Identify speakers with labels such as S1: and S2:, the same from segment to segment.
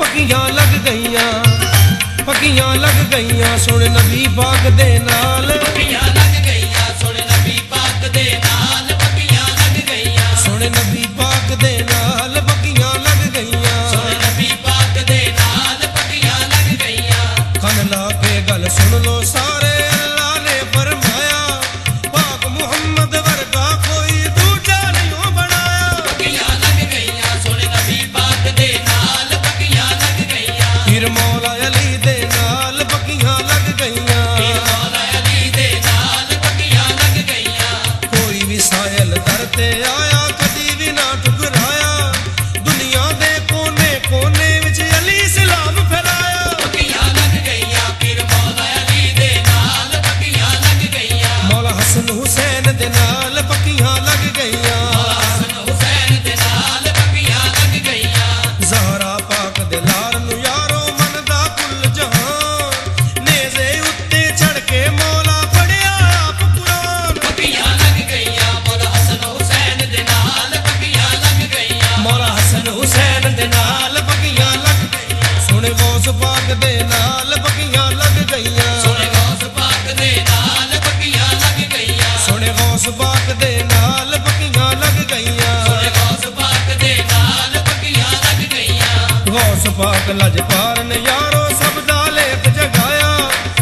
S1: पक्कियां लग गईयां, पक्कियां लग गईयां सुन नबी पाक दे नाल।
S2: पक्कियां लग गईयां सुन नबी पाक दे नाल, पक्कियां लग गईयां
S1: सुन नबी पाक दे नाल, पक्कियां लग गईयां
S2: सुन नबी पाक दे नाल, पक्कियां लग गईयां।
S1: कन ला के गल सुन लो सारे, अल्लाह ने फरमाया पाक मुहम्मद वर्गा कोई दूजा नहीं बनाया।
S2: पक्कियां लग गईयां सुन नबी पाक दे नाल, पक्कियां लग गईयां
S1: पीर मौला अली दे नाल, पक्कियां लग गईयां
S2: पीर मौला अली दे नाल, पक्कियां लग गईयां।
S1: कोई भी सायल दर ते आया कदी भी ना ठुकराया, दुनिया दे कोने कोने विच अली सलाम फैलाया।
S2: पक्कियां लग गईयां पीर मौला अली दे नाल, पक्कियां लग गईयां
S1: मौला हसन हुसैन दे नाल, पक्कियां लग गईयां
S2: हसन हुसैन दे नाल, पक्कियां लग गईयां।
S1: ज़हरा पाक दे लाल नू यारो मनदा कुल जहान, नेज़े उत्ते चढ़ के मौला पढ़िया आप कुरान।
S2: पक्कियां लग गईयां मौला हसन हुसैन दे नाल, पक्कियां लग गईयां
S1: मौला हसन हुसैन दे नाल, पक्कियां लग गईयां सुन गौस पाक दे नाल, पक्कियां लग गईयां
S2: सुन गौस पाक दे नाल, पक्कियां लग गईयां
S1: सुन गौस पाक दे नाल, पक्कियां लग गईयां
S2: सुन गौस पाक दे नाल, पक्कियां लग गईयां।
S1: गौस पाक लजपाल ने यारो सब दा लेख जगाया,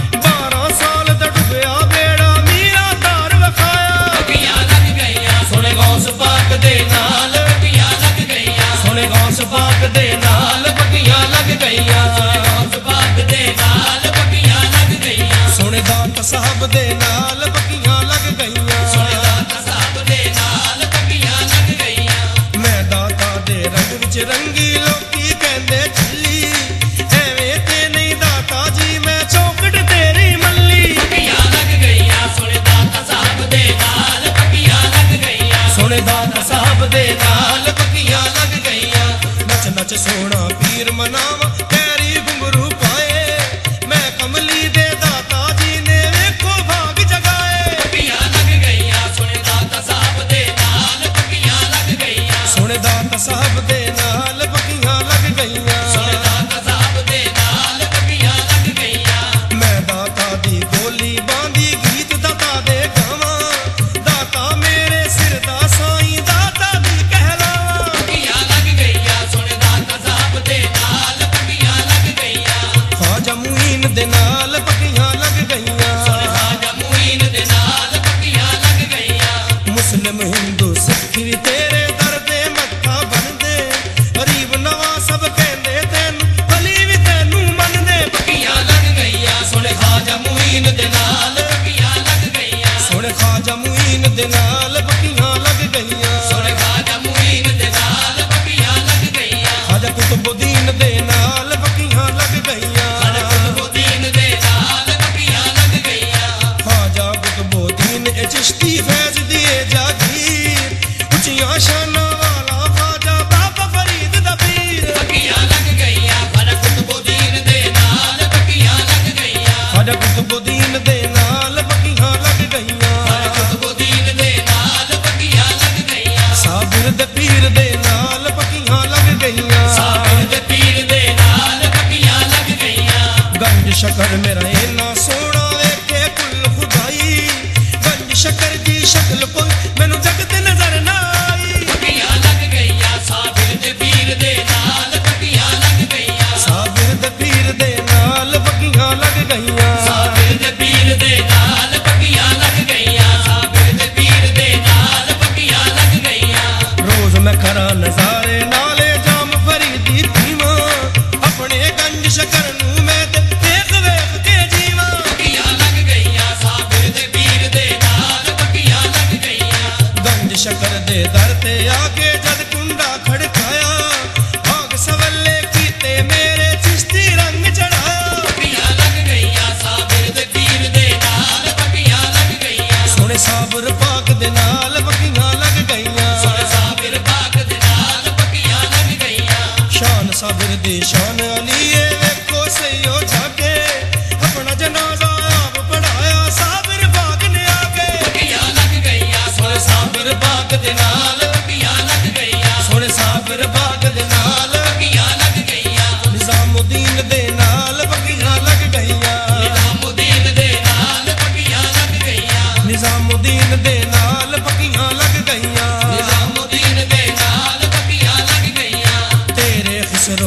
S1: 12 साल दा डुबिया बेड़ा मीरा तार वखाया।
S2: पक्कियां लग गईयां सुन गौस पाक दे नाल, पक्कियां लग गईयां
S1: सुन गौस पाक दे नाल, पक्कियां लग गईयां
S2: गौस पाक दे नाल, पक्कियां लग गईयां
S1: सुन दात साहब दे नाल, पक्कियां लग गईयां
S2: सुन दाता साहब दे नाल, पक्कियां लग गईयां।
S1: मैं दाता दे रंग विच रंगी लोकी कहंदे चली, एवें ते नहीं दाता जी मैं चौकट तेरी मल्ली।
S2: पक्कियां लग गईयां सुन दाता साहब दे नाल, पक्कियां लग गईयां
S1: सुन दाता साहब दे नाल, पक्कियां लग गईयां नच नच सोना पीर मनावा कैरी घुंघरू पाए, मैं कमली दे दाता जी ने वेखो भाग जगाए।
S2: पक्कियां लग गईयां सुन दाता साहब दे नाल, पक्कियां लग गईयां
S1: सुन दाता साहब दे नाल, पक्कियां लग गईयां
S2: सुन दाता साहब दे नाल, पक्कियां लग गईयां।
S1: मैं दाता दी गोली बांधी गीत दाता दे गावां, दाता मेरे सिर दा साईं दाता दी कहलावां।
S2: पक्कियां लग गईयां सुन दाता साहब दे नाल, पक्कियां लग गईयां
S1: ख्वाजा मुईन दे नाल, पक्कियां लग गईयां
S2: सुन ख्वाजा मुईन दे नाल, पक्कियां लग गईयां।
S1: मुस्लिम हिंदू सिख भी तेरे दर ते मत्था बनदे, गरीब नवाज सब कहंदे तैनू अली भी तैनू मनदे।
S2: पक्कियां लग गईयां सुन ख्वाजा मुईन दे नाल, पक्कियां लग गईयां
S1: सुन ख्वाजा मुईन दे नाल, पक्कियां लग गईयां
S2: सुन ख्वाजा मुईन दे नाल, पक्कियां लग गईयां
S1: ख्वाजा कुतुबुद्दीन दे नाल, पक्कियां लग गईयां
S2: खाजा कुतुबुद्दीन दे नाल, पक्कियां लग गईयां
S1: ख्वाजा कुतुबुद्दीन ए चिश्ती फैज दिए जागीर, उच्चियां शानां वाला ख्वाजा बाबा फरीद दा पीर।
S2: पक्कियां लग गईयां खाजा कुतुबुद्दीन दे नाल, पक्कियां लग गईयां
S1: ख्वाजा कुतुबुद्दीन दे नाल, पक्कियां लग गईयां
S2: खाजा कुतुबुद्दीन दे नाल, पक्कियां लग गईयां
S1: साबिर दे पीर दे नाल, पक्कियां लग गईयां
S2: साबिर दे पीर दे नाल, पक्कियां लग गईयां।
S1: गंज शकर मेरा इन्ना सोना वेखे कुल खुदाई, गंज शकर दी शक्ल कोई मैनू जगत नजर ना आई।
S2: पक्कियां लग गईयां साबिर दे पीर दे नाल, पक्कियां लग गईयां
S1: साबिर दे पीर दे नाल, पक्कियां लग गईयां
S2: साबिर दे पीर दे नाल, पक्कियां लग गईयां साबिर दे पीर दे नाल, पक्कियां लग गईयां।
S1: रोज मैं करा नजारे नाले जाम फरीदी पीवां, अपने गंज शकर नू मैं ते देख वेख के जीवां।
S2: पक्कियां लग गईयां साबिर दे पीर दे नाल, पक्कियां लग गईयां
S1: गंज शकर दे दर ते आके जद कुंडा खड़काया, भाग सवल्ले कीते मेरे चिश्ती रंग चढ़ाया।
S2: पक्कियां लग गईयां साबिर दे पीर दे नाल, पक्कियां लग गईयां
S1: सोने साबर पाक दे नाल, पक्कियां लग गईयां
S2: सुन साबिर पाक दे नाल, पक्कियां लग गईयां
S1: शान साबिर दी शान अलीए वेखो सईयो जाके, अपना जनाजा आप पढ़ाया साबिर पाक ने आके।
S2: पक्कियां लग गईयां सुन साबिर पाक दे नाल, पक्कियां लग गईयां
S1: सोने साबिर पाक दे नाल,
S2: पक्कियां लग गईयां
S1: निजाम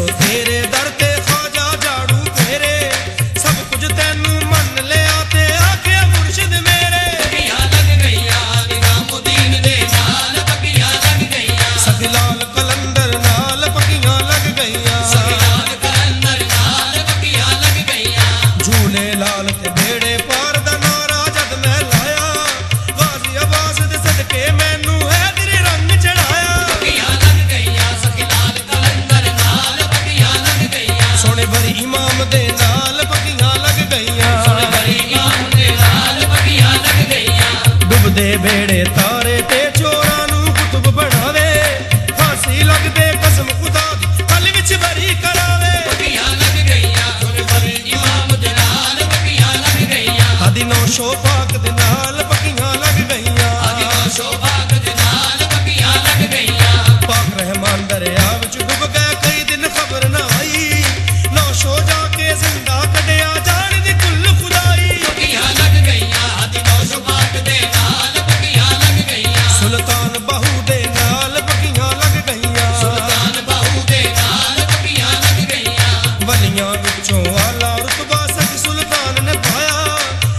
S1: ਤੇਰੇ ਦਰ ਤੇ ਖਾਜਾ ਝਾੜੂ ਫੇਰੇ ਸਭ ਕੁਝ ਤੈਨੂੰ ਮੰਨ ਲਿਆ ਤੇ ਆਖਿਆ ਮੁਰਸ਼ਿਦ ਮੇਰੇ
S2: ਪੱਕੀਆਂ ਲੱਗ ਗਈਆਂ ਨਿਜ਼ਾਮੁਦੀਨ ਦੇ ਨਾਲ ਪੱਕੀਆਂ ਲੱਗ ਗਈਆਂ
S1: ਸਖੀ ਲਾਲ ਕਲੰਦਰ ਨਾਲ ਪੱਕੀਆਂ ਲੱਗ ਗਈਆਂ
S2: ਲਾਲ ਕਲੰਦਰ ਨਾਲ ਪੱਕੀਆਂ ਲੱਗ ਗਈਆਂ
S1: ਝੂਲੇ ਲਾਲ ਤੇ ਬੇੜੇ ਪਾਰ ਦਾ ਨਾਰਾ ਜਦ ਮੈਂ ਲਾਇਆ ਗਾਜ਼ੀ ਆਵਾਜ਼ ਦੇ ਸਦਕੇ ਮੈਨੂੰ ਹੈਦਰੀ ਰੰਗ ਚੜਾਇਆ
S2: ਪੱਕੀਆਂ ਲੱਗ ਗਈਆਂ ਸਖੀ ਲਾਲ ਕਲੰਦਰ ਨਾਲ ਪੱਕੀਆਂ ਲੱਗ ਗਈਆਂ
S1: ਸੋਹਣੇ ਭਰੀ ਇਮਾਮ ਦੇ ਨਾਲ ਪੱਕੀਆਂ ਲੱਗ ਗਈਆਂ
S2: ਬੜੀ ਇਮਾਮ ਦੇ ਨਾਲ ਪੱਕੀਆਂ ਲੱਗ ਗਈਆਂ
S1: ਡੁੱਬਦੇ ਬੇੜੇ ਤਾਰੇ ਤੇ ਚੋਰਾਂ ਨੂੰ ਕੁਤਬ ਬਣਾਵੇ ਫਾਂਸੀ ਲੱਗਦੇ ਕਸਮ ਖੁਦਾ ਦੀ ਹਲ ਵਿੱਚ ਬਰੀ ਕਰਾਵੇ
S2: ਪੱਕੀਆਂ ਲੱਗ ਗਈਆਂ ਬੜੀ ਇਮਾਮ ਦੇ ਨਾਲ ਪੱਕੀਆਂ ਲੱਗ ਗਈਆਂ
S1: ਹਾਦੀ ਨੌਸ਼ੋ ਪਾਕ ਦੇ ਨਾਲ ਪੱਕੀਆਂ ਲੱਗ ਗਈਆਂ
S2: ਆਦਿ ਸ਼ੋਭਾਗ ਦੇ ਨਾਲ ਪੱਕੀਆਂ ਲੱਗ ਗਈਆਂ
S1: ਪਾਕ ਰਹਿਮਾਨ ਦਰਿਆ ਵਿੱਚ ਡੁੱਬ ਗਏ ਕਈ ਦਿਨ ਖਬਰ ਨਾ ਆਈ ਨੌਸ਼ੋ ਜਾ ਕੇ ਜ਼ਿੰਦਾ ਕੱਢਿਆ ਜਾਣ ਦੀ ਕੁੱਲ ਖੁਦਾਈ
S2: ਪੱਕੀਆਂ ਲੱਗ ਗਈਆਂ ਆਦਿ ਸ਼ੋਭਾਗ ਦੇ ਨਾਲ ਪੱਕੀਆਂ ਲੱਗ ਗਈਆਂ
S1: ਸੁਲਤਾਨ ਬਾਹੂ ਦੇ ਨਾਲ ਪੱਕੀਆਂ ਲੱਗ ਗਈਆਂ
S2: ਸੁਲਤਾਨ ਬਾਹੂ ਦੇ ਨਾਲ ਪੱਕੀਆਂ ਲੱਗ ਗਈਆਂ
S1: ਵਲੀਆਂ ਵਿੱਚੋਂ ਆਲਾ ਰੁਤਬਾ ਸਖ ਸੁਲਤਾਨ ਨੇ ਪਾਇਆ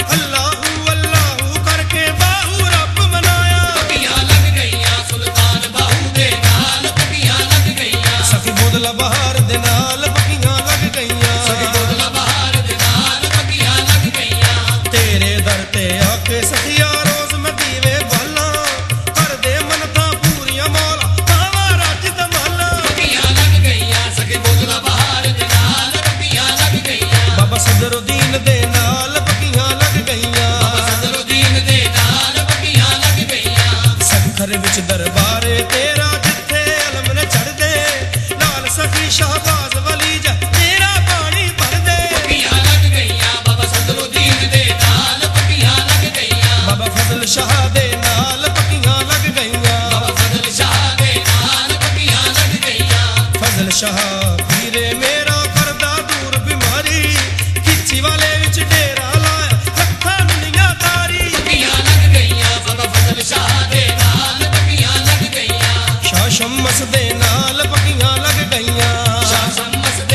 S1: ਅੱਲਾਹੂ ਅੱਲਾਹੂ ਕਰਕੇ ਬਾਹੂ ਰੱਬ ਮਨਾਇਆ
S2: ਪੱਕੀਆਂ ਲੱਗ ਗਈਆਂ ਸੁਲਤਾਨ ਬਾਹੂ ਦੇ ਨਾਲ ਪੱਕੀਆਂ ਲੱਗ ਗਈਆਂ
S1: ਸਖੀ ਬੋਦਲਾ ਬਹਾਰ ਦੇ ਨਾਲ ਪੱਕੀਆਂ ਲੱਗ ਗਈਆਂ
S2: ਬੋਦਲਾ ਬਹਾਰ ਦੇ ਨਾਲ ਪੱਕੀਆਂ ਲੱਗ ਗਈਆਂ
S1: ਤੇਰੇ ਦਰ ਤੇ ਆ ਕੇ ਸਖੀਆ ਰੋਜ਼ ਮੈਂ ਦੀਵੇ ਬਾਲਾਂ ਕਰਦੇ ਮਨਤਾਂ ਪੂਰੀਆਂ ਮੌਲਾ ਕਾਵਾ ਰੱਜ ਦਮਾਲਾ
S2: ਪੱਕੀਆਂ ਲੱਗ ਗਈਆਂ ਸਖੀ ਬੋਦਲਾ ਬਹਾਰ ਦੇ ਨਾਲ ਪੱਕੀਆਂ ਲੱਗ ਗਈਆਂ
S1: ਬਾਬਾ ਸਦਰੁਦੀਨ ਦੇ ਨਾਲ ਪੱਕੀਆਂ ਲੱਗ ਗਈਆਂ
S2: ਸਦਰੁਦੀਨ ਦੇ ਨਾਲ ਪੱਕੀਆਂ ਲੱਗ ਗਈਆਂ
S1: ਸਖਰ ਵਿੱਚ ਦਰਬਾਰੇ ਤੇਰਾ ਜਿੱਥੇ ਅਲਮ ਨੇ ਚੜਦੇ ਨਾਲ ਸਖੀ ਸ਼ਾਹਬਾਜ਼ ਵਲੀ ਜਾ ਤੇਰਾ ਪਾਣੀ ਭਰਦੇ
S2: ਪੱਕੀਆਂ ਲੱਗ ਗਈਆਂ ਬਾਬਾ ਸਦਰੁਦੀਨ ਦੇ ਨਾਲ ਪੱਕੀਆਂ ਲੱਗ ਗਈਆਂ
S1: ਬਾਬਾ ਫਜ਼ਲ ਸ਼ਾਹ ਦੇ ਨਾਲ ਪੱਕੀਆਂ ਲੱਗ ਗਈਆਂ
S2: ਬਾਬਾ ਫਜ਼ਲ ਸ਼ਾਹ ਦੇ ਨਾਲ ਪੱਕੀਆਂ ਲੱਗ ਗਈਆਂ
S1: ਫਜ਼ਲ ਸ਼ਾਹ ਪੀਰੇ ਮੇਰਾ ਕਰਦਾ ਦੂਰ ਬਿਮਾਰੀ ਖਿੱਚੀ ਵਾਲੇ ਵਿੱਚ ਡੇਰਾ ਲਾਇਆ ਲੱਖਾਂ ਦੁਨੀਆ ਤਾਰੀ
S2: ਪੱਕੀਆਂ ਲੱਗ ਗਈਆਂ ਬਾਬਾ ਫਜ਼ਲ ਸ਼ਾਹ ਦੇ ਨਾਲ ਪੱਕੀਆਂ ਲੱਗ ਗਈਆਂ
S1: ਸ਼ਾਹ ਸ਼ਮਸ ਦੇ ਨਾਲ ਪੱਕੀਆਂ ਲੱਗ ਗਈਆਂ
S2: ਸ਼ਾਹ ਸ਼ਮਸ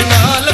S1: ਨਾਲ